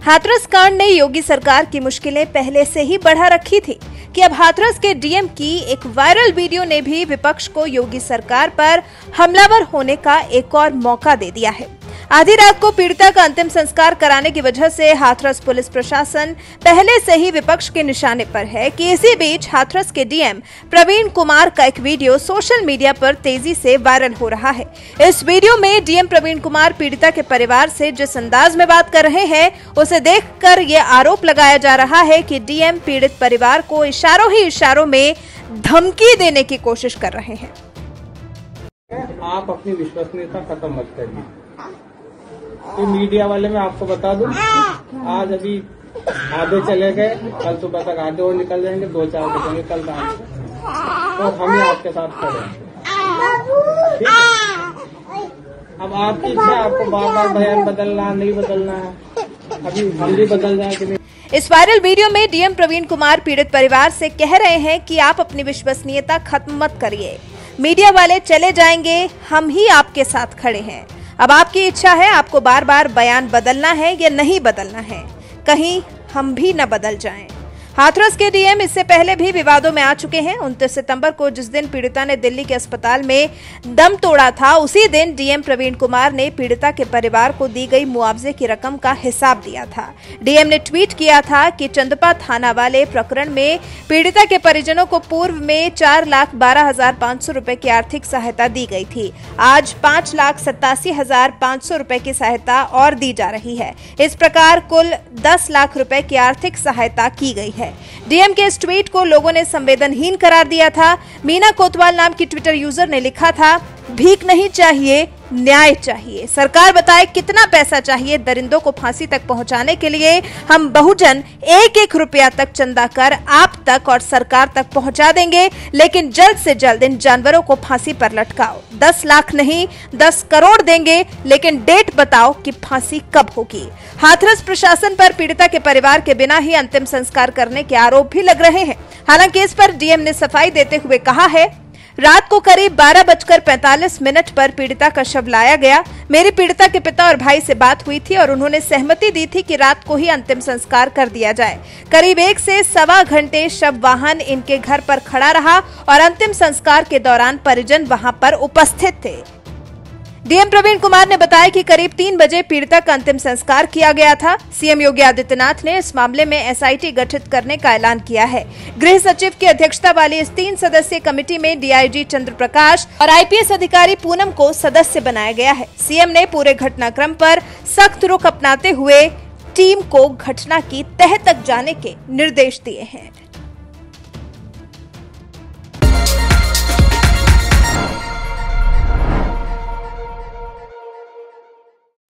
हाथरस कांड ने योगी सरकार की मुश्किलें पहले से ही बढ़ा रखी थी कि अब हाथरस के डीएम की एक वायरल वीडियो ने भी विपक्ष को योगी सरकार पर हमलावर होने का एक और मौका दे दिया है। आधी रात को पीड़िता का अंतिम संस्कार कराने की वजह से हाथरस पुलिस प्रशासन पहले से ही विपक्ष के निशाने पर है कि इसी बीच हाथरस के डीएम प्रवीण कुमार का एक वीडियो सोशल मीडिया पर तेजी से वायरल हो रहा है। इस वीडियो में डीएम प्रवीण कुमार पीड़िता के परिवार से जिस अंदाज में बात कर रहे हैं, उसे देखकर ये आरोप लगाया जा रहा है कि डीएम पीड़ित परिवार को इशारों ही इशारों में धमकी देने की कोशिश कर रहे हैं। आप अपनी विश्वसनीयता खत्म मत करिए। तो मीडिया वाले मैं आपको बता दूं, आज अभी आधे चले गए, कल सुबह तक आधे और निकल जाएंगे, 2-4 बचेंगे कल रात तो हम ही आपके साथ खड़े हैं। अब आपकी इच्छा, आपको बार बार बयान बदलना नहीं बदलना है, अभी हम भी बदल जाए कि नहीं। इस वायरल वीडियो में डीएम प्रवीण कुमार पीड़ित परिवार से कह रहे हैं कि आप अपनी विश्वसनीयता खत्म मत करिए, मीडिया वाले चले जाएंगे, हम ही आपके साथ खड़े हैं। अब आपकी इच्छा है, आपको बार बार बयान बदलना है या नहीं बदलना है, कहीं हम भी न बदल जाएं। हाथरस के डीएम इससे पहले भी विवादों में आ चुके हैं। 29 सितंबर को जिस दिन पीड़िता ने दिल्ली के अस्पताल में दम तोड़ा था, उसी दिन डीएम प्रवीण कुमार ने पीड़िता के परिवार को दी गई मुआवजे की रकम का हिसाब दिया था। डीएम ने ट्वीट किया था कि चंदपा थाना वाले प्रकरण में पीड़िता के परिजनों को पूर्व में 4,12,500 रुपए की आर्थिक सहायता दी गई थी। आज 5,87,500 रुपए की सहायता और दी जा रही है। इस प्रकार कुल 10 लाख रुपए की आर्थिक सहायता की गई है। डीएम के इस ट्वीट को लोगों ने संवेदनहीन करार दिया था। मीना कोतवाल नाम की ट्विटर यूजर ने लिखा था, भीख नहीं चाहिए, न्याय चाहिए। सरकार बताए कितना पैसा चाहिए, दरिंदों को फांसी तक पहुंचाने के लिए हम बहुजन 1-1 रुपया तक चंदा कर आप तक और सरकार तक पहुंचा देंगे, लेकिन जल्द से जल्द इन जानवरों को फांसी पर लटकाओ। 10 लाख नहीं, 10 करोड़ देंगे, लेकिन डेट बताओ कि फांसी कब होगी। हाथरस प्रशासन पर पीड़िता के परिवार के बिना ही अंतिम संस्कार करने के आरोप भी लग रहे हैं। हालांकि इस पर डीएम ने सफाई देते हुए कहा है, रात को करीब 12:45 पर पीड़िता का शव लाया गया। मेरी पीड़िता के पिता और भाई से बात हुई थी और उन्होंने सहमति दी थी कि रात को ही अंतिम संस्कार कर दिया जाए। करीब 1 से सवा घंटे शव वाहन इनके घर पर खड़ा रहा और अंतिम संस्कार के दौरान परिजन वहां पर उपस्थित थे। डीएम प्रवीण कुमार ने बताया कि करीब 3 बजे पीड़िता का अंतिम संस्कार किया गया था। सीएम योगी आदित्यनाथ ने इस मामले में एसआईटी गठित करने का ऐलान किया है। गृह सचिव की अध्यक्षता वाली इस 3 सदस्यीय कमेटी में डीआईजी चंद्र प्रकाश और आईपीएस अधिकारी पूनम को सदस्य बनाया गया है। सीएम ने पूरे घटनाक्रम पर सख्त रुख अपनाते हुए टीम को घटना की तह तक जाने के निर्देश दिए हैं।